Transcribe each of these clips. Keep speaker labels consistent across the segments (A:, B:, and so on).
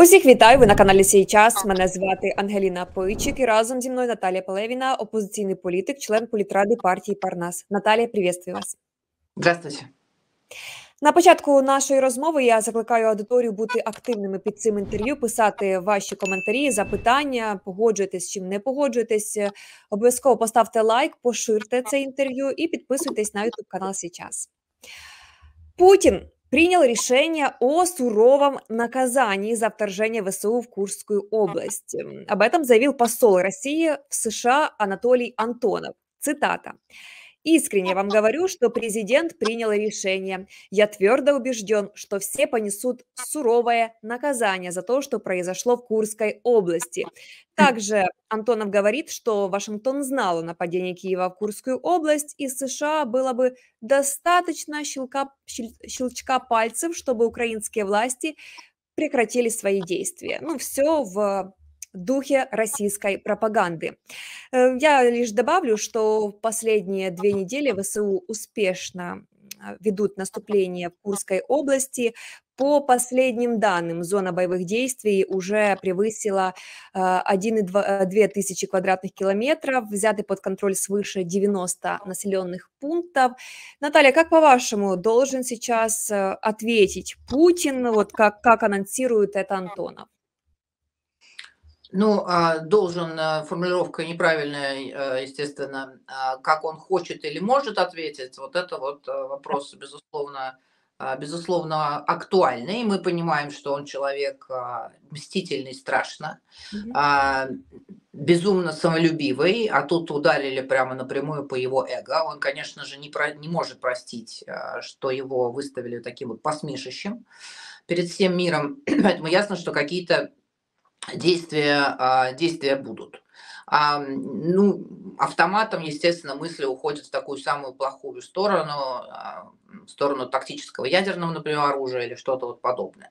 A: Усіх вітаю, ви на каналі «Сій час». Мене звати Ангеліна Пойчик і разом зі мною Наталія Пелевіна, опозиційний політик, член політради партії «Парнас». Наталія, привітаю вас.
B: Здравствуйте.
A: На початку нашої розмови я закликаю аудиторію бути активними під цим інтерв'ю, писати ваші коментарі, запитання, погоджуєтесь чим не погоджуєтесь. Обов'язково поставте лайк, поширте це інтерв'ю і підписуйтесь на YouTube-канал «Сій час». Путин принял решение о суровом наказании за вторжение ВСУ в Курскую область. Об этом заявил посол России в США Анатолий Антонов. Цитата. «Искренне вам говорю, что президент принял решение. Я твердо убежден, что все понесут суровое наказание за то, что произошло в Курской области». Также Антонов говорит, что Вашингтон знал о нападении Киева в Курскую область, и США было бы достаточно щелчка пальцев, чтобы украинские власти прекратили свои действия. Ну, все в духе российской пропаганды. Я лишь добавлю, что в последние 2 недели ВСУ успешно ведут наступление в Курской области. По последним данным, зона боевых действий уже превысила 1,2 тысячи квадратных километров, взяты под контроль свыше 90 населенных пунктов. Наталья, как по-вашему должен сейчас ответить Путин, вот как анонсирует это Антонов?
B: Ну, должен, формулировка неправильная, естественно, как он хочет или может ответить, вот это вот вопрос, безусловно, актуальный. И мы понимаем, что он человек мстительный страшно, безумно самолюбивый, а тут ударили прямо напрямую по его эго. Он, конечно же, не может простить, что его выставили таким вот посмешищем перед всем миром. Поэтому ясно, что какие-то действия будут. Ну, автоматом, естественно, мысли уходят в такую самую плохую сторону, в сторону тактического ядерного, например, оружия или что-то вот подобное.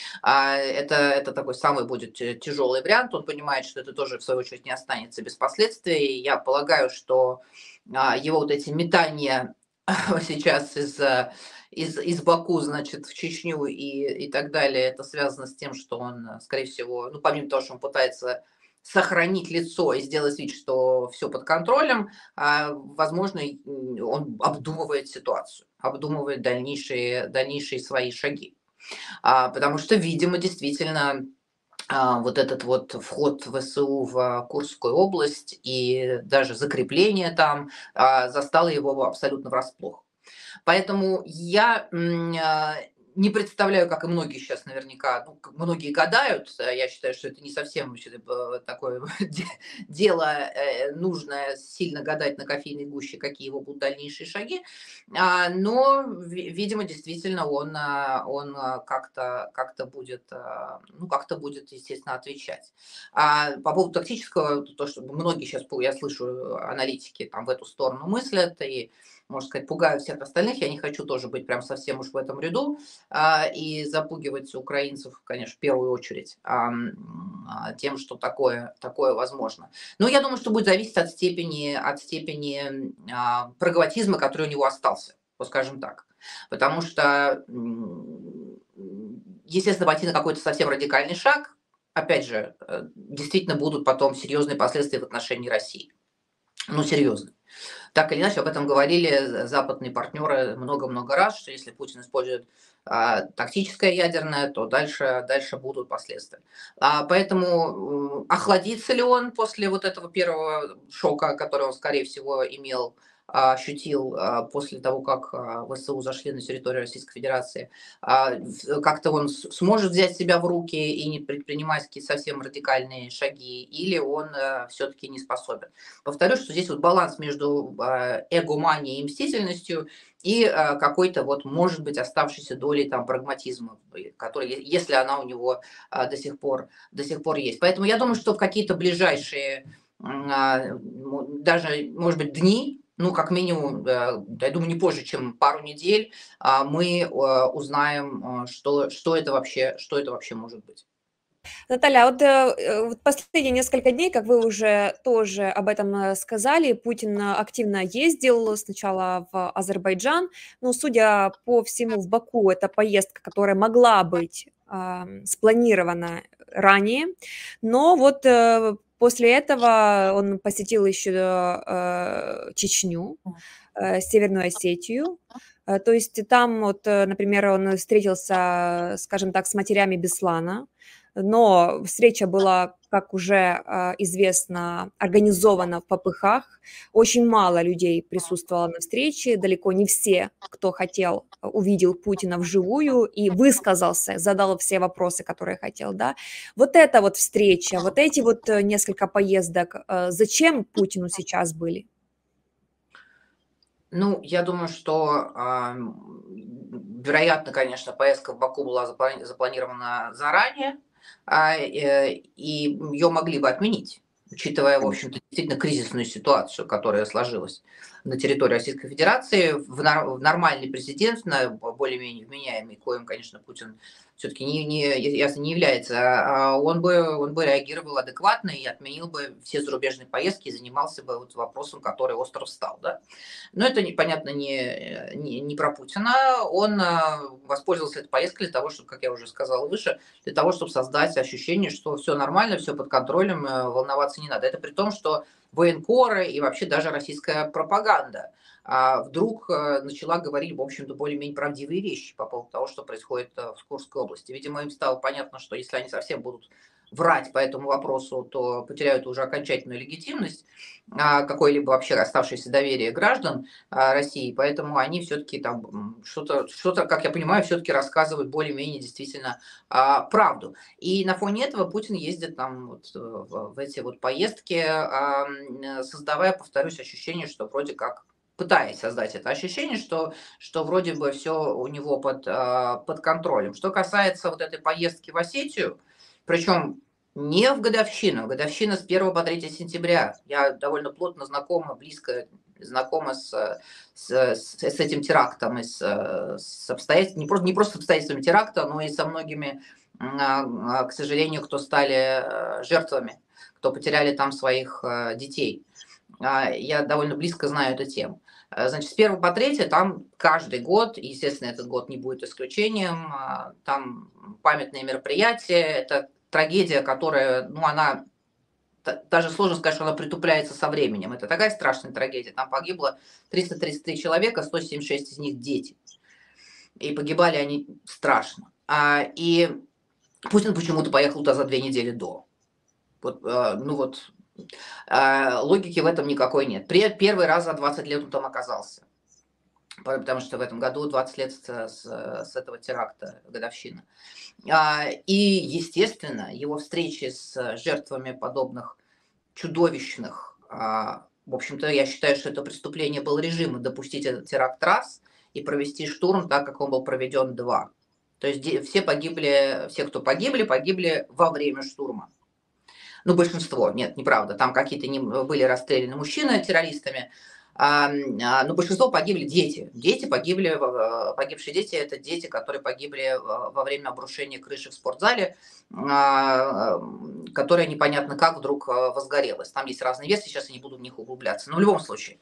B: Это такой самый будет тяжелый вариант. Он понимает, что это тоже, в свою очередь, не останется без последствий. Я полагаю, что его вот эти метания сейчас из Баку, значит, в Чечню и так далее, это связано с тем, что он, скорее всего, ну, помимо того, что он пытается сохранить лицо и сделать вид, что все под контролем, возможно, он обдумывает ситуацию, обдумывает дальнейшие свои шаги. Потому что, видимо, действительно, вот этот вот вход в ВСУ в Курскую область и даже закрепление там застало его абсолютно врасплох. Поэтому я не представляю, как и многие сейчас наверняка, ну, многие гадают, я считаю, что это не совсем такое дело нужное, сильно гадать на кофейной гуще, какие его будут дальнейшие шаги, но, видимо, действительно он как-то будет, естественно, отвечать. По поводу тактического, то, что многие сейчас, я слышу, аналитики там в эту сторону мыслят и, можно сказать, пугают всех остальных. Я не хочу тоже быть прям совсем уж в этом ряду и запугивать украинцев, конечно, в первую очередь тем, что такое возможно. Но я думаю, что будет зависеть от степени прагматизма, который у него остался, вот скажем так. Потому что, естественно, пойти на какой-то совсем радикальный шаг, опять же, действительно будут потом серьезные последствия в отношении России. Ну, серьезно. Так или иначе, об этом говорили западные партнеры много-много раз, что если Путин использует тактическое ядерное, то дальше будут последствия. Поэтому охладится ли он после вот этого первого шока, который он, скорее всего, ощутил после того, как ВСУ зашли на территорию Российской Федерации, как-то он сможет взять себя в руки и не предпринимать какие-то совсем радикальные шаги, или он все-таки не способен. Повторюсь, что здесь вот баланс между эгоманией и мстительностью и какой-то вот, может быть, оставшейся долей там прагматизма, который, если она у него до сих пор есть. Поэтому я думаю, что в какие-то ближайшие даже, может быть, дни, ну, как минимум, я думаю, не позже, чем пару недель, мы узнаем, что это вообще может быть.
A: Наталья, вот последние несколько дней, как вы уже тоже об этом сказали, Путин активно ездил сначала в Азербайджан, но, судя по всему, в Баку это поездка, которая могла быть спланирована ранее, но вот после этого он посетил еще Чечню, Северную Осетию. То есть там вот, например, он встретился, скажем так, с матерями Беслана, но встреча была, как уже известно, организована в попыхах. Очень мало людей присутствовало на встрече, далеко не все, кто хотел, увидел Путина вживую и высказался, задал все вопросы, которые хотел, да. Вот эта вот встреча, вот эти вот несколько поездок, зачем Путину сейчас были?
B: Ну, я думаю, что, вероятно, конечно, поездка в Баку была запланирована заранее, и ее могли бы отменить, учитывая, в общем-то, действительно кризисную ситуацию, которая сложилась на территории Российской Федерации. В нормальный президент, более-менее вменяемый, коим, конечно, Путин все-таки ясно не является, он бы реагировал адекватно и отменил бы все зарубежные поездки и занимался бы вот вопросом, который остро встал. Да? Но это, понятно, не про Путина. Он воспользовался этой поездкой для того, чтобы, как я уже сказала выше, для того, чтобы создать ощущение, что все нормально, все под контролем, волноваться не надо. Это при том, что военкоры и вообще даже российская пропаганда вдруг начала говорить, в общем-то, более-менее правдивые вещи по поводу того, что происходит в Курской области. Видимо, им стало понятно, что если они совсем будут врать по этому вопросу, то потеряют уже окончательную легитимность, какое-либо вообще оставшееся доверие граждан России, поэтому они все-таки там что-то, как я понимаю, все-таки рассказывают более-менее действительно правду. И на фоне этого Путин ездит там вот в эти вот поездки, создавая, повторюсь, ощущение, что вроде как пытаясь создать это ощущение, что вроде бы все у него под контролем. Что касается вот этой поездки в Осетию, причем не в годовщину, годовщина с 1 по 3 сентября. Я довольно плотно знакома, близко знакома с этим терактом, с обстоятельствами, не просто с обстоятельствами теракта, но и со многими, к сожалению, кто стали жертвами, кто потеряли там своих детей. Я довольно близко знаю эту тему. Значит, с 1 по 3 там каждый год, и, естественно, этот год не будет исключением, там памятные мероприятия, это трагедия, которая, ну, она, даже сложно сказать, что она притупляется со временем. Это такая страшная трагедия. Там погибло 333 человека, 176 из них дети. И погибали они страшно. И Путин почему-то поехал туда за 2 недели до. Вот, ну вот, логики в этом никакой нет. Первый раз за 20 лет он там оказался. Потому что в этом году 20 лет с этого теракта, годовщина. И, естественно, его встречи с жертвами подобных чудовищных, в общем-то, я считаю, что это преступление было режима допустить этот теракт раз и провести штурм так, как он был проведен два. То есть все погибли, все, кто погибли, погибли во время штурма. Ну, большинство, нет, неправда, там какие-то были расстреляны мужчины террористами, но большинство погибли дети. Погибшие дети – это дети, которые погибли во время обрушения крыши в спортзале, которая непонятно как вдруг возгорелась. Там есть разные версии, сейчас я не буду в них углубляться. Но в любом случае,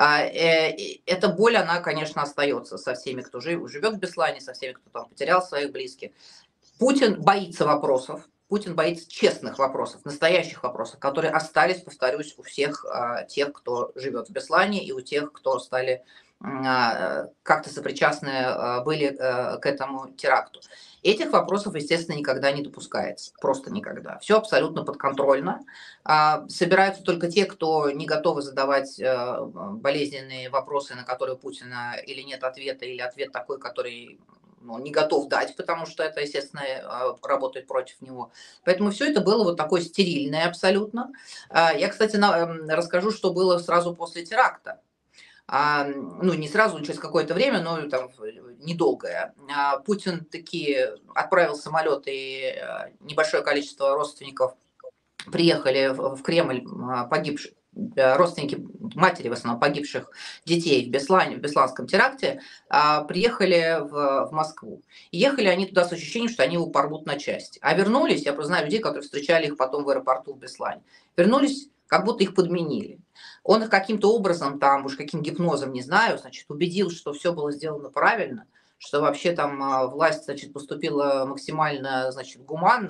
B: эта боль, она, конечно, остается со всеми, кто живет в Беслане, со всеми, кто там потерял своих близких. Путин боится вопросов. Путин боится честных вопросов, настоящих вопросов, которые остались, повторюсь, у всех тех, кто живет в Беслане, и у тех, кто стали как-то сопричастны были к этому теракту. Этих вопросов, естественно, никогда не допускается. Просто никогда. Все абсолютно подконтрольно. Собираются только те, кто не готовы задавать болезненные вопросы, на которые у Путина или нет ответа, или ответ такой, который он не готов дать, потому что это, естественно, работает против него. Поэтому все это было вот такое стерильное абсолютно. Я, кстати, расскажу, что было сразу после теракта. Ну, не сразу, через какое-то время, но там недолгое. Путин таки отправил самолет, и небольшое количество родственников приехали в Кремль, погибших, родственники матери, в основном, погибших детей в Бесланском теракте, приехали в Москву. И ехали они туда с ощущением, что они его порвут на части. А вернулись, я просто знаю людей, которые встречали их потом в аэропорту в Беслане, вернулись, как будто их подменили. Он их каким-то образом, там, уж каким гипнозом, не знаю, значит, убедил, что все было сделано правильно, что вообще там власть, значит, поступила максимально, значит, гуманно,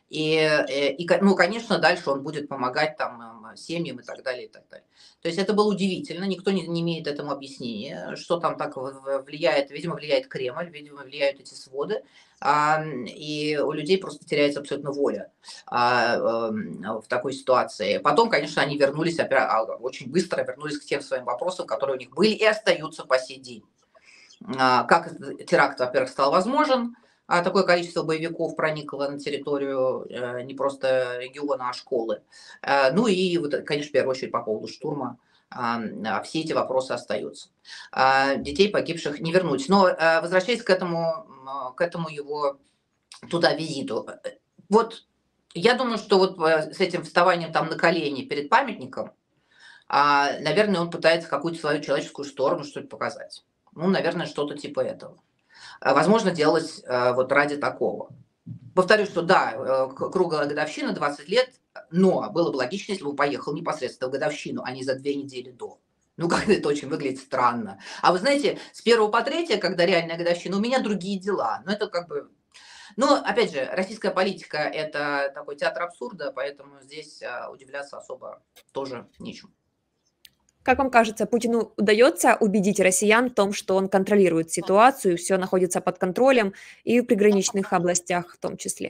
B: Ну, конечно, дальше он будет помогать там семьям и так далее, и так далее. То есть это было удивительно, никто не имеет этому объяснения, что там так влияет, видимо, влияет Кремль, видимо, влияют эти своды, и у людей просто теряется абсолютно воля в такой ситуации. Потом, конечно, они вернулись, очень быстро вернулись к тем своим вопросам, которые у них были и остаются по сей день. Как этот теракт, во-первых, стал возможен, такое количество боевиков проникло на территорию не просто региона, а школы. Ну и, вот, конечно, в первую очередь по поводу штурма. Все эти вопросы остаются. Детей погибших не вернуть. Но возвращаясь к этому его туда визиту, вот я думаю, что вот с этим вставанием там на колени перед памятником, наверное, он пытается какую-то свою человеческую сторону, что ли, показать. Ну, наверное, что-то типа этого. Возможно, делать вот ради такого. Повторюсь, что да, круглая годовщина, 20 лет, но было бы логично, если бы он поехал непосредственно в годовщину, а не за 2 недели до. Ну, как это очень выглядит странно. А вы знаете, с 1 по 3, когда реальная годовщина, у меня другие дела. Но это как бы... Но, опять же, российская политика – это такой театр абсурда, поэтому здесь удивляться особо тоже нечему.
A: Как вам кажется, Путину удается убедить россиян в том, что он контролирует ситуацию, все находится под контролем и в приграничных областях в том числе?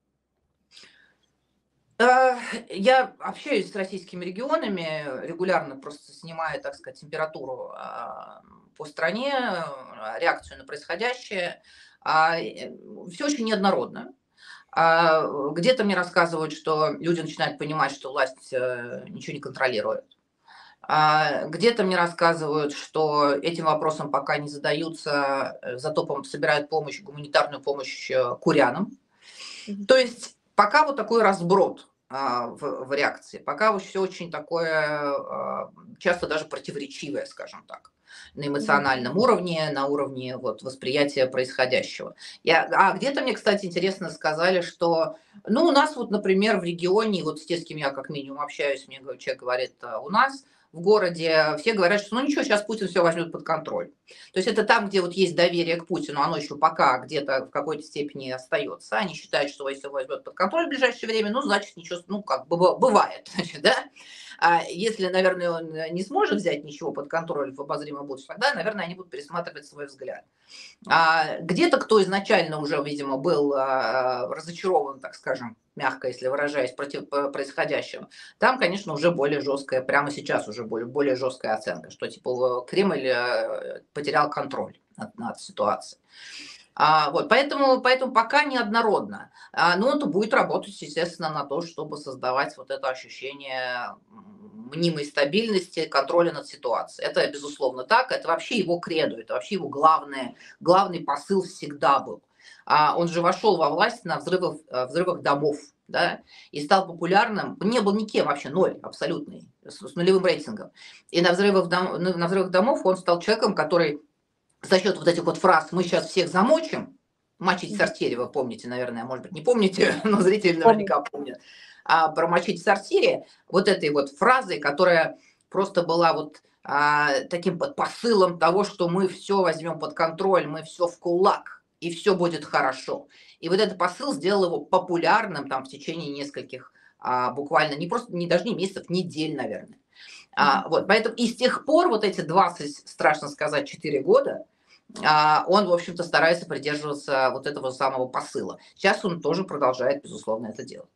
B: Я общаюсь с российскими регионами, регулярно просто снимаю, так сказать, температуру по стране, реакцию на происходящее. Все очень неоднородно. Где-то мне рассказывают, что люди начинают понимать, что власть ничего не контролирует. Где-то мне рассказывают, что этим вопросом пока не задаются, зато собирают помощь, гуманитарную помощь курянам. То есть пока вот такой разброд в реакции, пока все очень такое, часто даже противоречивое, скажем так, на эмоциональном уровне, на уровне вот восприятия происходящего. Где-то мне, кстати, интересно сказали, что, ну, у нас вот, например, в регионе, вот с тем, с кем я как минимум общаюсь, мне человек говорит, у нас в городе все говорят, что ну ничего, сейчас Путин все возьмет под контроль. То есть это там, где вот есть доверие к Путину, оно еще пока где-то в какой-то степени остается. Они считают, что если его возьмет под контроль в ближайшее время, ну, значит, ничего, ну, как бы бывает, значит, да. А если, наверное, он не сможет взять ничего под контроль в обозримом будущем, тогда, наверное, они будут пересматривать свой взгляд. Где-то, кто изначально уже, видимо, был разочарован, так скажем, мягко, если выражаясь, происходящим, там, конечно, уже более жесткая, прямо сейчас уже более жесткая оценка, что типа Кремль потерял контроль над ситуацией. Вот, поэтому пока неоднородно. Но это будет работать, естественно, на то, чтобы создавать вот это ощущение мнимой стабильности, контроля над ситуацией. Это, безусловно, так. Это вообще его кредо, это вообще его главный посыл всегда был. Он же вошел во власть на взрывах домов, да, и стал популярным. Не был никем вообще, ноль абсолютный, с нулевым рейтингом. И на взрывах домов он стал человеком, который за счет вот этих вот фраз «мы сейчас всех замочим», «мочить в сортире», вы помните, наверное, может быть, не помните, но зрители наверняка помнят, про «мочить в сортире», вот этой вот фразой, которая просто была вот таким посылом того, что мы все возьмем под контроль, мы все в кулак, и все будет хорошо. И вот этот посыл сделал его популярным там в течение нескольких, буквально, даже не месяцев, недель, наверное. Вот, поэтому и с тех пор вот эти 20, страшно сказать, 4 года, он, в общем-то, старается придерживаться вот этого самого посыла. Сейчас он тоже продолжает, безусловно, это делать.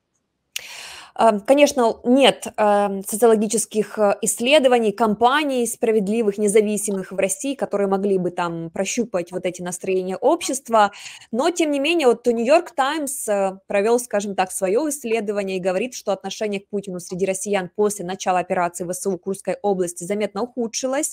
A: Конечно, нет социологических исследований, кампаний справедливых, независимых в России, которые могли бы там прощупать вот эти настроения общества, но, тем не менее, вот Нью-Йорк Таймс провел, скажем так, свое исследование и говорит, что отношение к Путину среди россиян после начала операции ВСУ в Курской области заметно ухудшилось.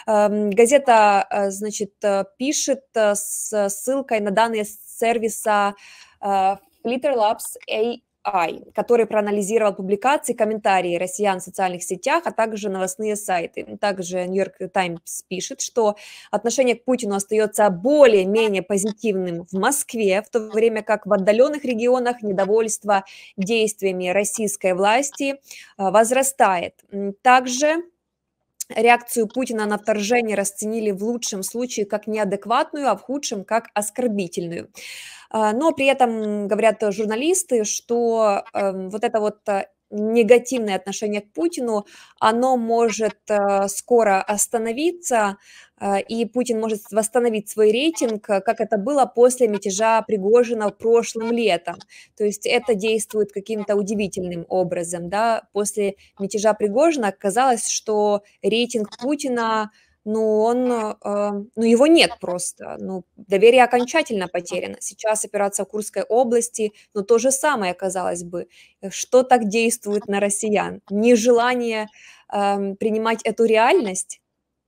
A: Газета, значит, пишет с ссылкой на данные сервиса Flitter Labs который проанализировал публикации, комментарии россиян в социальных сетях, а также новостные сайты. Также Нью-Йорк Таймс пишет, что отношение к Путину остается более-менее позитивным в Москве, в то время как в отдаленных регионах недовольство действиями российской власти возрастает. Также реакцию Путина на вторжение расценили в лучшем случае как неадекватную, а в худшем как оскорбительную. Но при этом говорят журналисты, что вот это вот негативное отношение к Путину, оно может скоро остановиться, и Путин может восстановить свой рейтинг, как это было после мятежа Пригожина прошлым летом. То есть это действует каким-то удивительным образом, да. После мятежа Пригожина оказалось, что рейтинг Путина, ну, ну, его нет просто, ну, доверие окончательно потеряно. Сейчас операция в Курской области, ну, то же самое, казалось бы. Что так действует на россиян? Нежелание принимать эту реальность?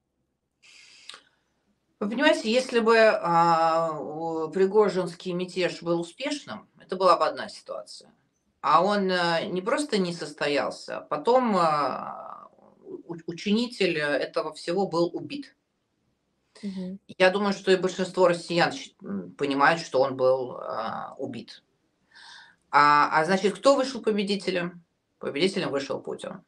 B: Вы понимаете, если бы Пригожинский мятеж был успешным, это была бы одна ситуация. А он не просто не состоялся, а потом учинитель этого всего был убит.
A: Мгм.
B: Я думаю, что и большинство россиян понимают, что он был убит. Значит, кто вышел победителем? Победителем вышел Путин.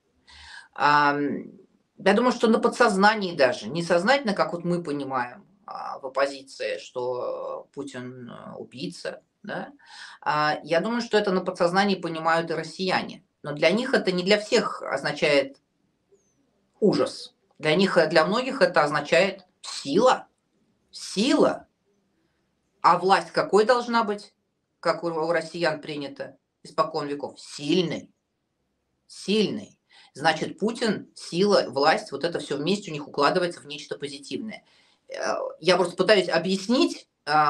B: Я думаю, что на подсознании даже, не сознательно, как вот мы понимаем в оппозиции, что Путин убийца, да? Я думаю, что это на подсознании понимают и россияне. Но для них это не для всех означает ужас. Для них, для многих это означает сила. Сила. А власть какой должна быть, как у россиян принято испокон веков? Сильной. Сильный. Значит, Путин, сила, власть, вот это все вместе у них укладывается в нечто позитивное. Я просто пытаюсь объяснить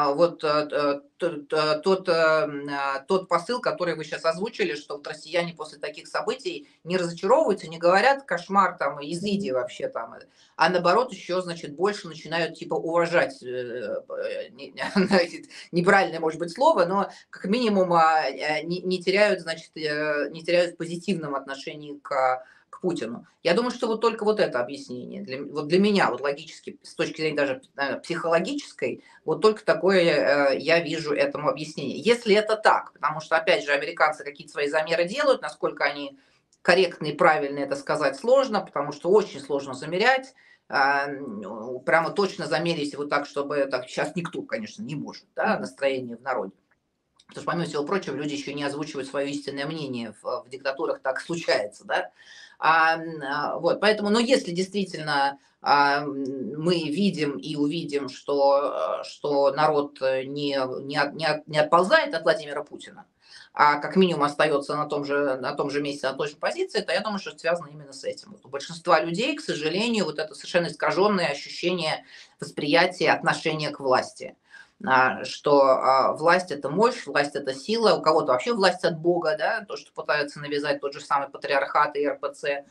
B: тот посыл, который вы сейчас озвучили, что вот россияне после таких событий не разочаровываются, не говорят кошмар там, изыди
A: Мгм.
B: вообще там, а наоборот еще, значит, больше начинают типа уважать, неправильное может быть слово, но как минимум не теряют, значит, не теряют в позитивном отношении к Путину. Я думаю, что вот только вот это объяснение. Вот для меня, вот логически, с точки зрения даже психологической, вот только такое я вижу этому объяснение. Если это так, потому что, опять же, американцы какие-то свои замеры делают, насколько они корректно и правильно это сказать сложно, потому что очень сложно замерять. Прямо точно замерить вот так, чтобы так сейчас никто, конечно, не может, да,
A: Мгм.
B: настроение в народе. Потому что, помимо всего прочего, люди еще не озвучивают свое истинное мнение. В диктатурах так случается, да. Вот, поэтому, но если действительно мы видим и увидим, что народ не отползает от Владимира Путина, а как минимум остается на том же месте, на той же позиции, то я думаю, что это связано именно с этим. Вот у большинства людей, к сожалению, вот это совершенно искаженное ощущение восприятия, отношения к власти. Что власть – это мощь, власть – это сила, у кого-то вообще власть от Бога, да, то, что пытаются навязать тот же самый патриархат и РПЦ,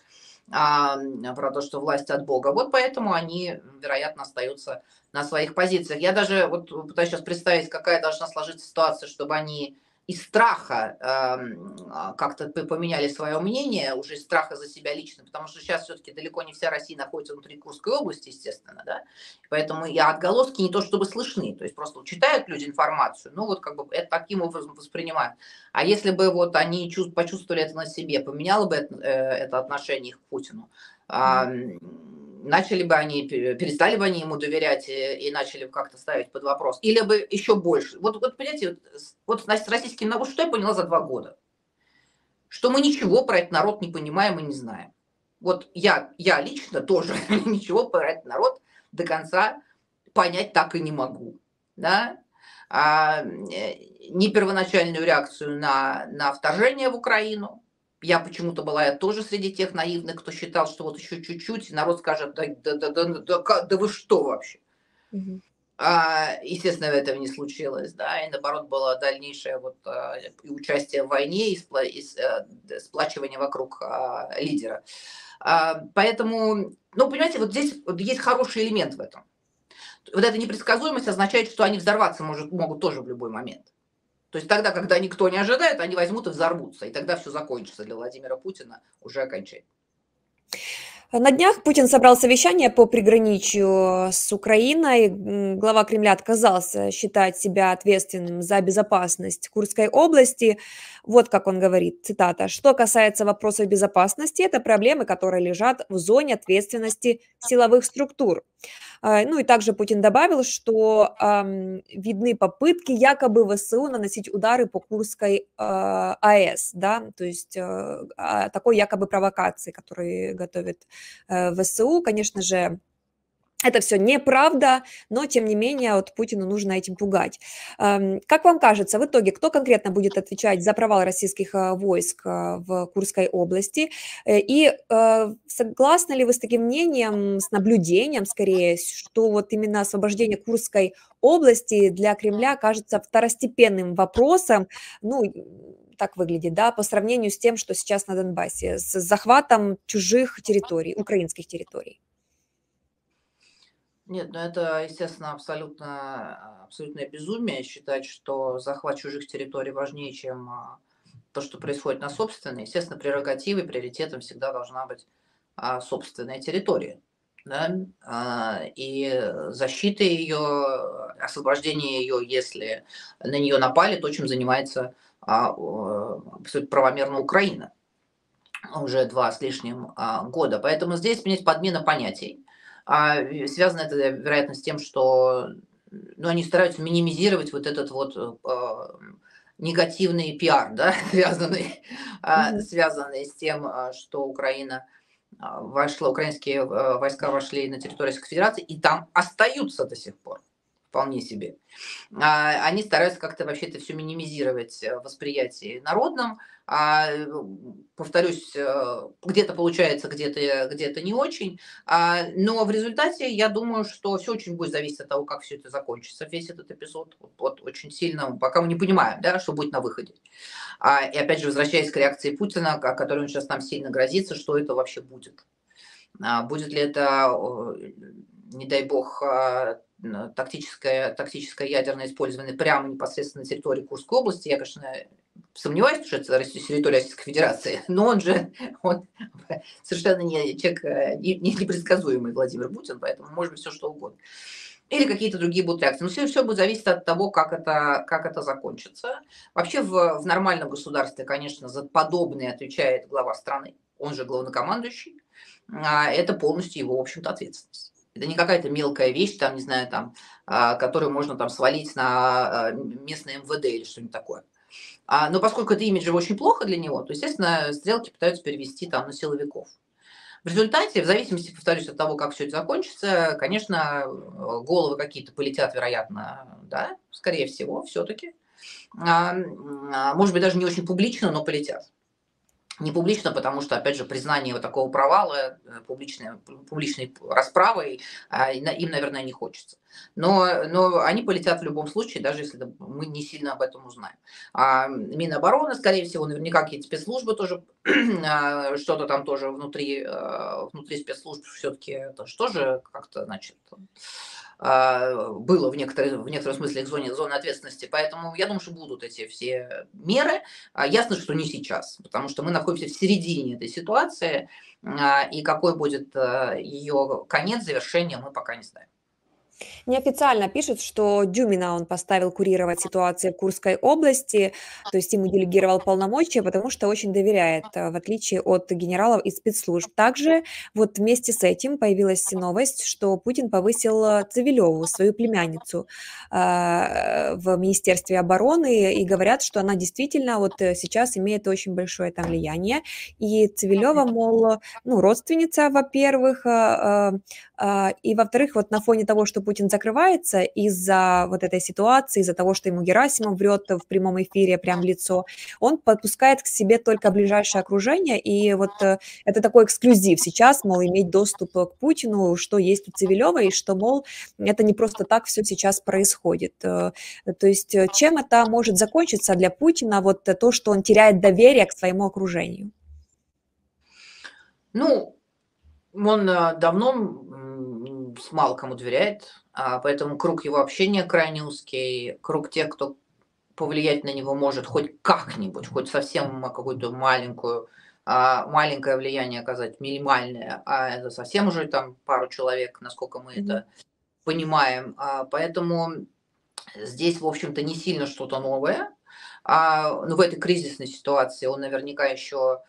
B: про то, что власть от Бога. Вот поэтому они, вероятно, остаются на своих позициях. Я даже вот пытаюсь сейчас представить, какая должна сложиться ситуация, чтобы они из страха как-то поменяли свое мнение, уже из страха за себя лично, потому что сейчас все-таки далеко не вся Россия находится внутри Курской области, естественно, да, поэтому и отголоски не то чтобы слышны, то есть просто читают люди информацию, ну вот как бы это таким образом воспринимают. А если бы вот они почувствовали это на себе, поменяло бы это отношение их к Путину,
A: Мгм.
B: начали бы они, перестали бы они ему доверять и начали бы как-то ставить под вопрос, или бы еще больше. Вот понимаете, вот с российским народом, что я поняла за 2 года? Что мы ничего про этот народ не понимаем и не знаем. Вот я лично тоже ничего про этот народ до конца понять так и не могу. Да? Ни первоначальную реакцию на вторжение в Украину. Я почему-то была я тоже среди тех наивных, кто считал, что вот еще чуть-чуть, и народ скажет, да вы что вообще?
A: Мгм.
B: Естественно, этого не случилось, да, и наоборот было дальнейшее вот и участие в войне, и сплачивание вокруг лидера. Поэтому, ну, понимаете, вот здесь вот есть хороший элемент в этом. Вот эта непредсказуемость означает, что они взорваться могут тоже в любой момент. То есть тогда, когда никто не ожидает, они возьмут и взорвутся, и тогда все закончится для Владимира Путина уже окончательно.
A: На днях Путин собрал совещание по приграничью с Украиной. Глава Кремля отказался считать себя ответственным за безопасность Курской области. Вот как он говорит, цитата: «Что касается вопросов безопасности, это проблемы, которые лежат в зоне ответственности силовых структур». Ну и также Путин добавил, что видны попытки якобы ВСУ наносить удары по Курской АЭС, да, то есть такой якобы провокации, которые готовит ВСУ. Конечно же, это все неправда, но тем не менее вот Путину нужно этим пугать. Как вам кажется, в итоге кто конкретно будет отвечать за провал российских войск в Курской области? И согласны ли вы с таким мнением, с наблюдением скорее, что вот именно освобождение Курской области для Кремля кажется второстепенным вопросом, ну, так выглядит, да, по сравнению с тем, что сейчас на Донбассе, с захватом чужих территорий, украинских территорий?
B: Нет, ну это, естественно, абсолютное безумие считать, что захват чужих территорий важнее, чем то, что происходит на собственной. Естественно, прерогативой, приоритетом всегда должна быть собственная территория. Да? И защита ее, освобождение ее, если на нее напали, то, чем занимается абсолютно правомерно Украина уже 2 с лишним года. Поэтому здесь есть подмена понятий. Связано это, вероятно, с тем, что они стараются минимизировать вот этот вот негативный пиар, да,
A: Мгм.
B: связанный с тем, что украинские войска вошли на территорию Российской Федерации и там остаются до сих пор. Вполне себе. Они стараются как-то вообще это все минимизировать в восприятии народном. Повторюсь, где-то получается, где-то не очень. Но в результате я думаю, что все очень будет зависеть от того, как все это закончится, весь этот эпизод. Вот очень сильно, пока мы не понимаем, да, что будет на выходе. И опять же, возвращаясь к реакции Путина, которой он сейчас нам сильно грозится, что это вообще будет? Будет ли это, не дай бог, тактическое ядерное использование прямо непосредственно на территории Курской области? Я, конечно, сомневаюсь, что это территория Российской Федерации, но он совершенно не человек непредсказуемый, Владимир Путин, поэтому может быть все что угодно. Или какие-то другие будут реакции. Но все будет зависеть от того, как это закончится. Вообще в нормальном государстве, конечно, за подобное отвечает глава страны, он же главнокомандующий. Это полностью его, в общем-то, ответственность. Это не какая-то мелкая вещь, там, не знаю, там, которую можно там свалить на местное МВД или что-нибудь такое. Но поскольку это имидж очень плохо для него, то, естественно, стрелки пытаются перевести там на силовиков. В результате, в зависимости, повторюсь, от того, как все это закончится, конечно, головы какие-то полетят, вероятно, да, скорее всего, все-таки. Может быть, даже не очень публично, но полетят. Не публично, потому что, опять же, признание вот такого провала, публичной расправой, им, наверное, не хочется. Но они полетят в любом случае, даже если мы не сильно об этом узнаем. Минобороны, скорее всего, наверняка какие-то спецслужбы тоже, что-то там тоже внутри спецслужб все-таки, это же тоже как-то, значит, было в некотором смысле их зоны ответственности. Поэтому я думаю, что будут эти все меры. Ясно, что не сейчас, потому что мы находимся в середине этой ситуации, и какой будет ее конец, завершение, мы пока не знаем.
A: Неофициально пишут, что Дюмина он поставил курировать ситуацию в Курской области, то есть ему делегировал полномочия, потому что очень доверяет, в отличие от генералов и спецслужб. Также вот вместе с этим появилась новость, что Путин повысил Цивилеву, свою племянницу, в Министерстве обороны, и говорят, что она действительно вот сейчас имеет очень большое там влияние. И Цивилева, мол, ну, родственница, во-первых, и, во-вторых, вот на фоне того, что Путин закрывается из-за вот этой ситуации, из-за того, что ему Герасимов врет в прямом эфире прям в лицо, он подпускает к себе только ближайшее окружение, и вот это такой эксклюзив сейчас, мол, иметь доступ к Путину, что есть у Цивилева, и что, мол, это не просто так все сейчас происходит. То есть чем это может закончиться для Путина, вот то, что он теряет доверие к своему окружению?
B: Ну, он давно мало кому доверяет, поэтому круг его общения крайне узкий, круг тех, кто повлиять на него может хоть как-нибудь, хоть совсем какую-то маленькую маленькое влияние оказать, минимальное, а это совсем уже там пару человек, насколько мы это понимаем. Поэтому здесь, в общем-то, не сильно что-то новое. Но в этой кризисной ситуации он наверняка еще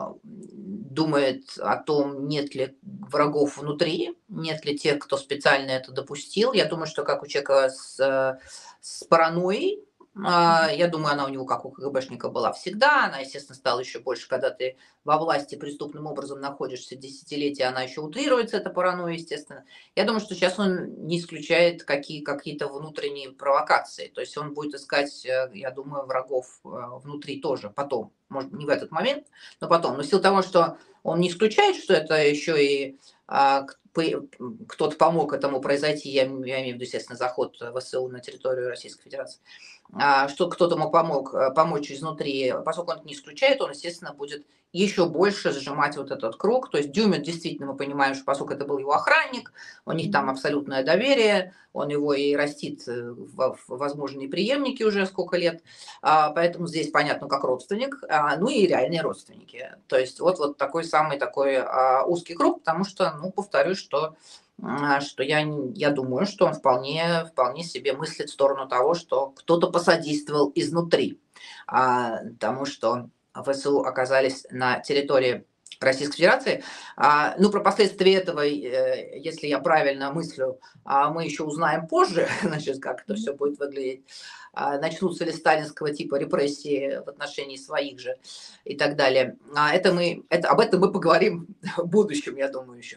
B: думает о том, нет ли врагов внутри, нет ли тех, кто специально это допустил. Я думаю, что как у человека с паранойей, я думаю, она у него, как у КГБшника, была всегда. Она, естественно, стала еще больше, когда ты во власти преступным образом находишься десятилетия, она еще утрируется, эта паранойя, естественно. Я думаю, что сейчас он не исключает какие-то внутренние провокации. То есть он будет искать, я думаю, врагов внутри тоже потом. Может, не в этот момент, но потом. Но в силу того, что он не исключает, что это еще и кто-то помог этому произойти, я имею в виду, естественно, заход ВСУ на территорию Российской Федерации, что кто-то мог помочь изнутри, поскольку он это не исключает, он, естественно, будет еще больше сжимать вот этот круг. То есть Дюмин, действительно, мы понимаем, что поскольку это был его охранник, у них там абсолютное доверие, он его и растит в возможные преемники уже сколько лет, поэтому здесь понятно, как родственник, ну и реальные родственники. То есть вот такой самый такой узкий круг, потому что, ну, повторюсь, что я думаю, что он вполне себе мыслит в сторону того, что кто-то посодействовал изнутри тому, что ВСУ оказались на территории Российской Федерации. Ну, про последствия этого, если я правильно мыслю, мы еще узнаем позже, значит, как это все будет выглядеть. Начнутся ли сталинского типа репрессии в отношении своих же и так далее. Об этом мы поговорим в будущем, я думаю, еще.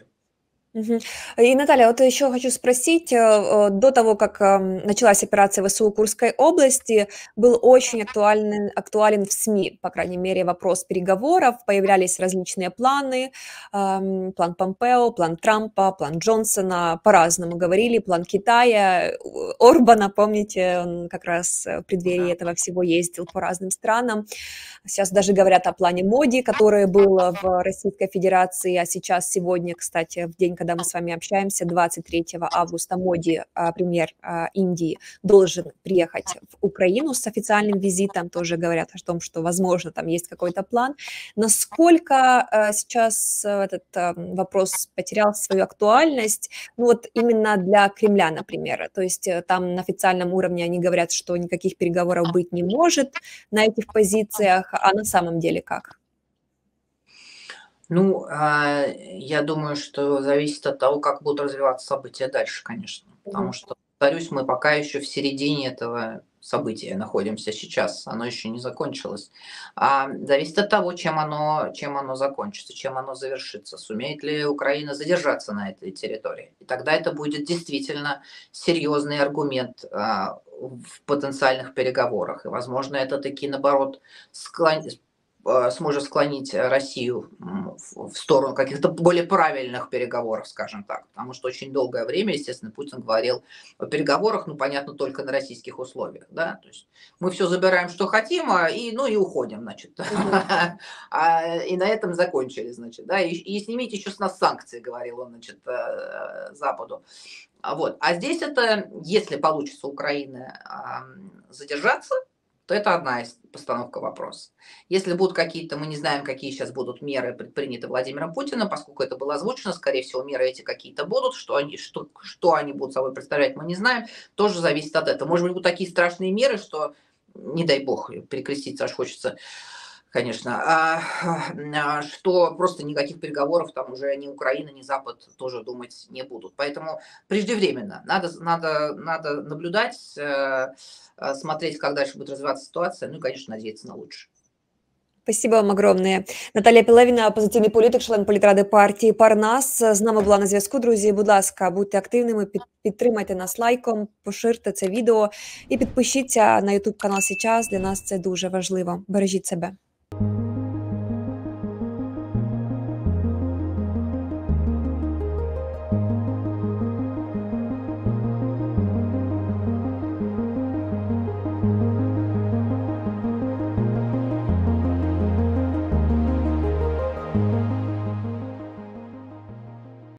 A: И, Наталья, вот еще хочу спросить, до того, как началась операция ВСУ Курской области, был очень актуален в СМИ, по крайней мере, вопрос переговоров, появлялись различные планы, план Помпео, план Трампа, план Джонсона, по-разному говорили, план Китая, Орбана, помните, он как раз в преддверии этого всего ездил по разным странам. Сейчас даже говорят о плане Моди, который был в Российской Федерации, а сейчас, сегодня, кстати, в день, когда мы с вами общаемся, 23 августа, Моди, премьер Индии, должен приехать в Украину с официальным визитом. Тоже говорят о том, что, возможно, там есть какой-то план. Насколько сейчас этот вопрос потерял свою актуальность, ну вот именно для Кремля, например? То есть там на официальном уровне они говорят, что никаких переговоров быть не может на этих позициях, а на самом деле как?
B: Ну, я думаю, что зависит от того, как будут развиваться события дальше, конечно. Потому что, повторюсь, мы пока еще в середине этого события находимся сейчас, оно еще не закончилось. Зависит от того, чем оно закончится, чем оно завершится, сумеет ли Украина задержаться на этой территории. И тогда это будет действительно серьезный аргумент в потенциальных переговорах. И, возможно, это таки, наоборот, сможет склонить Россию в сторону каких-то более правильных переговоров, скажем так. Потому что очень долгое время, естественно, Путин говорил о переговорах, ну, понятно, только на российских условиях. Да? То есть мы все забираем, что хотим, и уходим, значит. И на этом закончили, значит. Да? И снимите еще с нас санкции, говорил он, значит, Западу. Вот. А здесь это, если получится Украины задержаться, то это одна из постановка вопроса. Если будут какие-то, мы не знаем, какие сейчас будут меры предприняты Владимиром Путиным, поскольку это было озвучено, скорее всего, меры эти какие-то будут, что они будут собой представлять, мы не знаем, тоже зависит от этого. Может быть, будут такие страшные меры, что, не дай бог, перекреститься аж хочется, конечно, что просто никаких переговоров там уже ни Украина, ни Запад тоже думать не будут. Поэтому преждевременно. Надо наблюдать, смотреть, как дальше будет развиваться ситуация, ну и, конечно, надеяться на лучшее.
A: Спасибо вам огромне. Наталія Пілевіна, опозиційний політик, член політради партії Парнас, з нами була на зв'язку. Друзі, будь ласка, будьте активними, підтримайте нас лайком, поширте це відео і підпишіться на YouTube канал «Сейчас». Для нас це дуже важливо. Бережіть себе.